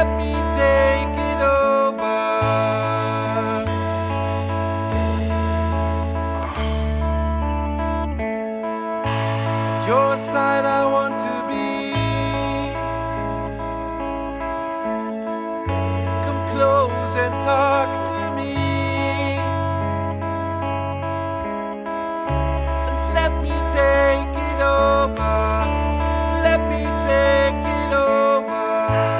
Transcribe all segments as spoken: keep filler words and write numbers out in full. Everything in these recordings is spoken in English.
let me take it over. At your side I want to be. Come close and talk to me, and let me take it over. Let me take it over.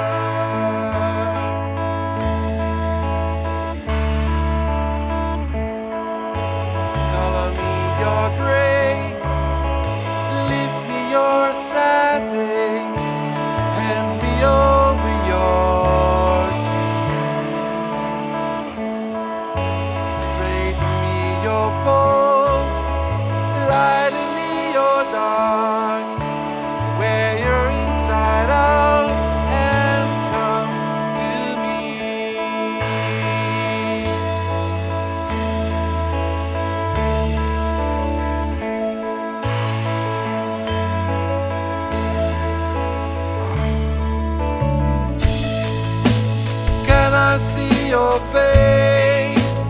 Color me your gray, lift me your sad day, hand me over your key. Straighten me your faults, lighten me your dark. Wear your inside out and come to me. Can I see your face?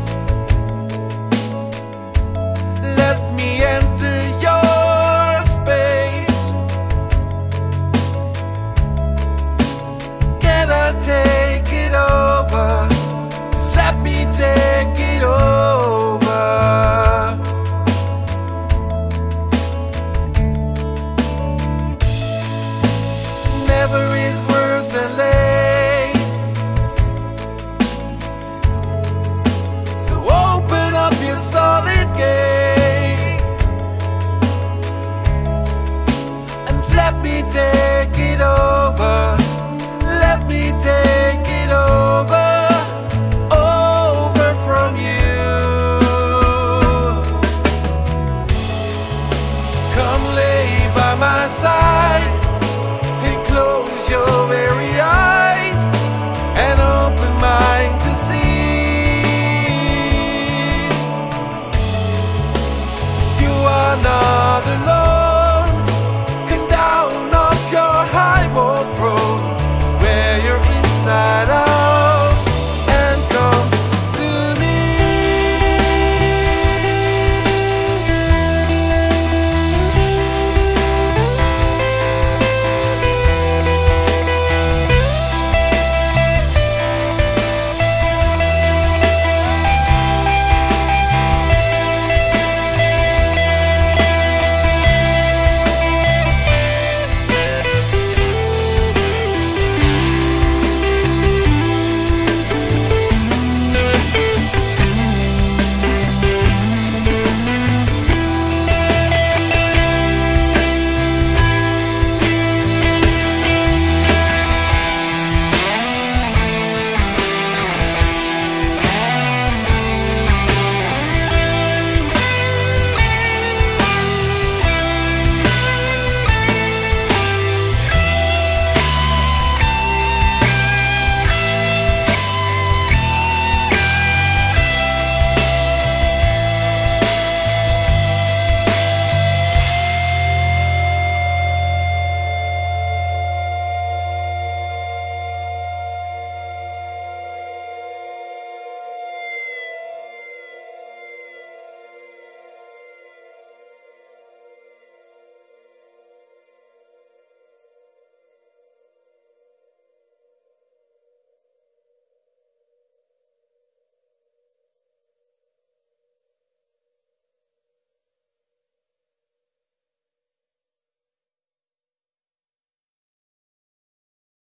Let me enter your space. Can I take